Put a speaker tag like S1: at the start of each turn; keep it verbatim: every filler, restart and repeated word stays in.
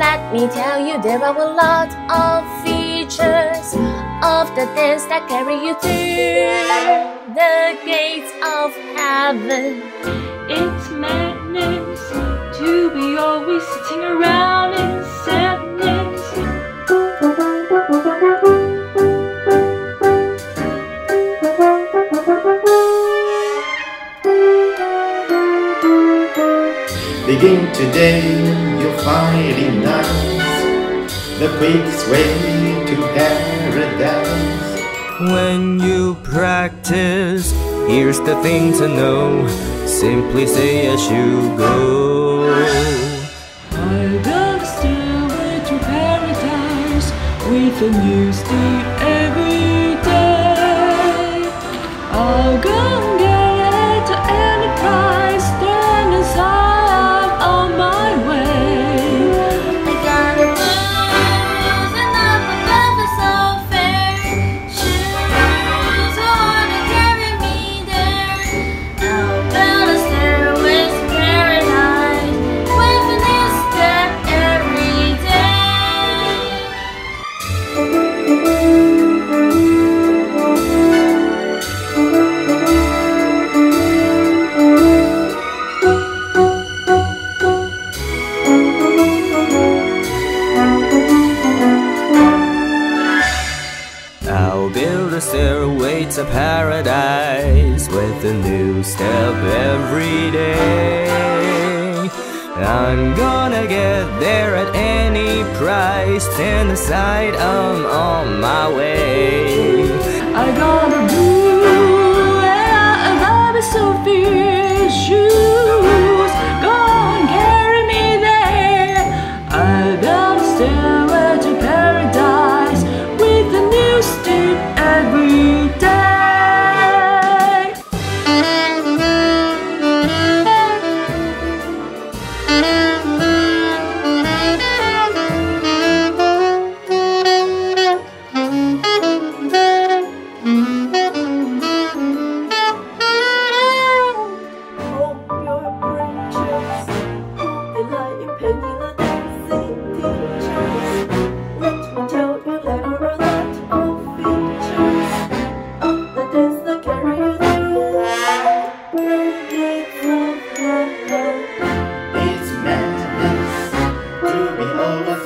S1: let me tell you, there are a lot of features of the dance that carry you through the gates of heaven.
S2: It's madness to be always sitting around in sadness.
S3: Begin today, you'll find it nice, the quickest way to paradise.
S4: When you practice, here's the thing to know, simply say as you go.
S2: I got a stairway to paradise with a new step every day. I'll go and get it at any price, stand aside, I'm on my way.
S1: I got a blues and up above is so fair. Shoes wanna carry me there. I'll build a stairway to paradise with a new step every day.
S4: I'll build a stairway to paradise with a new step every day. I'm gonna get there at any price, stand aside, I'm on my way.
S2: I got a blue and a love is so fierce. Shoes, go and carry me there. I got a stairway to paradise with a new step every day.
S3: It's madness to be always